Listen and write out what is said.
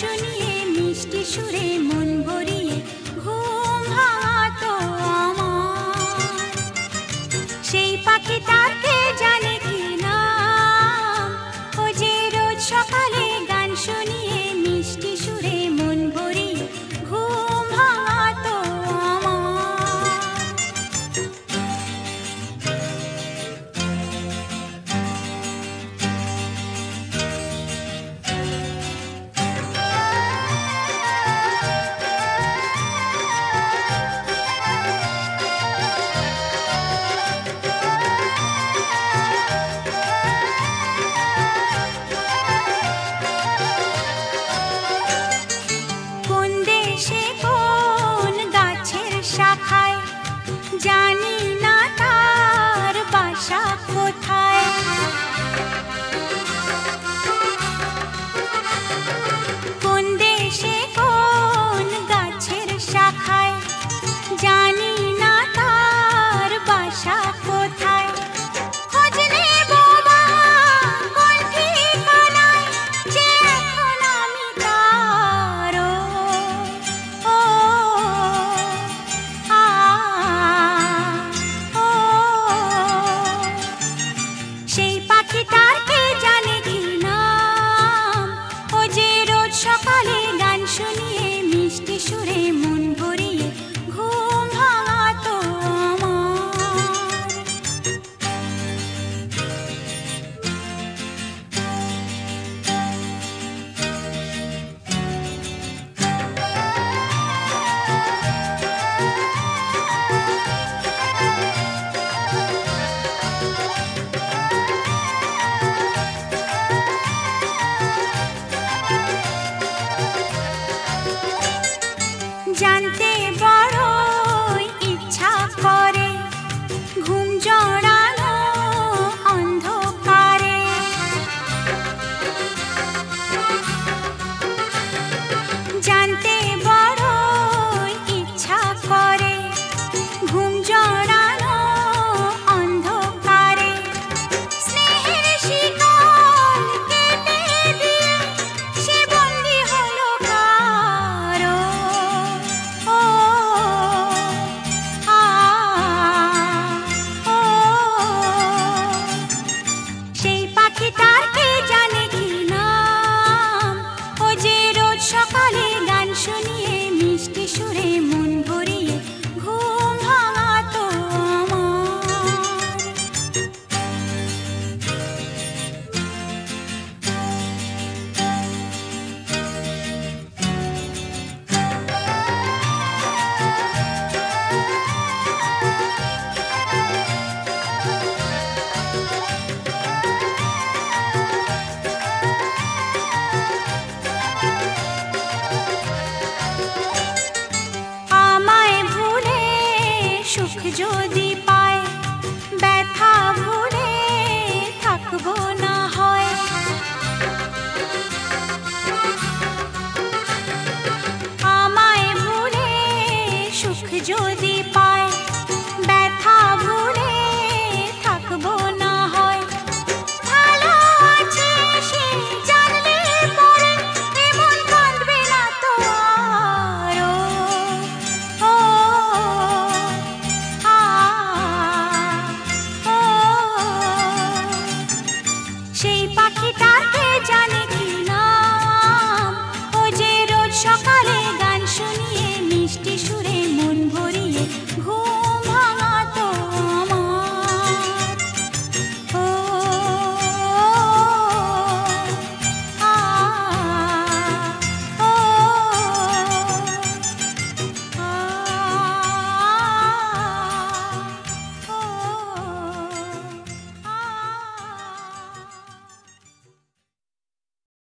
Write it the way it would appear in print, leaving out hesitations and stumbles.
শুনিয়ে মিষ্টি সুরে মন ভরিয়ে ঘুম ভাঙাতো আমার। সেই পাখি তার কে জানে কি নাম, ও যে রোজ সকালে গান শুনিয়ে মিষ্টি সুরে মন ভরিয়ে ঘুম ভাঙাতো আমার। জানি না তার বাসা কোথায়, কোন দেশে কোন গাছের শাখায়, জানি না তার বাসা কোথায়। খোঁজ নেব বা কোন ঠিকানায়, যে এখন আমি তার সেই পাখি তার কে জানে কি নাম, ও যে রোজ সকালে গান শুনিয়ে মিষ্টি সুরে মন ভরিয়ে ঘুম ভাঙাতো আমার। জানতে বড়ই ইচ্ছা করে ঘুম জড়ানো অন্ধকারে, জানতে বড়ই ইচ্ছা করে ঘুম জড়ানো অন্ধকারে। স্নেহের শিকল কেটে দিয়ে সে বন্দী হলো কারো, সেই পাখি তার কে জানে কি নাম, ও যে রোজ সকালে গান শুনিয়ে মিষ্টি সুরে মন ভরিয়ে ঘুম ভাঙাতো আমার। আমায় ভুলে সুখ যদি